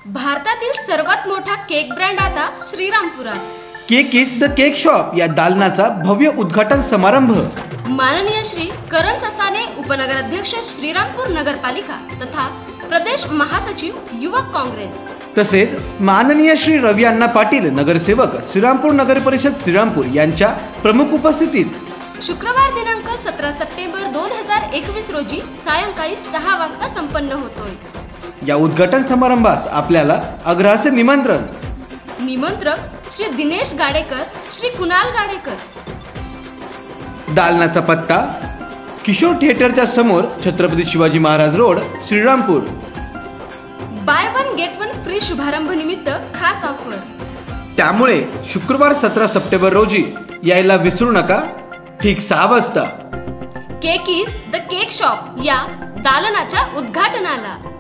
भारतातील सर्वात मोठा केक ब्रँड आता श्रीरामपुरात। Cake is the cake shop या दालनाचा भव्य उद्घाटन समारंभ। माननीय श्री करण ससाने, उपनगराध्यक्ष श्रीरामपूर नगरपालिका तथा प्रदेश महासचिव युवक काँग्रेस, तसेच माननीय श्री रवी अण्णा पाटील, नगरसेवक श्रीरामपूर नगर परिषद श्रीरामपूर यांच्या प्रमुख उपस्थितीत शुक्रवार दिनांक 17 सप्टेंबर 2021 रोजी सायंकाळी 6 वाजता संपन्न होतोय। या उद्घाटन समारंभास आपल्याला अग्रहाचे निमंत्रण। निमंत्रक श्री दिनेश गाडेकर, श्री कुणाल गाडेकर। दालनाचा पत्ता किशोर थिएटरच्या समोर, Chhatrapati Shivaji Maharaj road, Shrirampur. Buy one get one free शुभारंभ निमित्त खास ऑफर। त्यामुळे शुक्रवार 17 सप्टेंबर रोजी यायला विसरू नका, ठीक 6 वाजता। Cake is the cake shop या दालनाच्या उद्घाटनाला।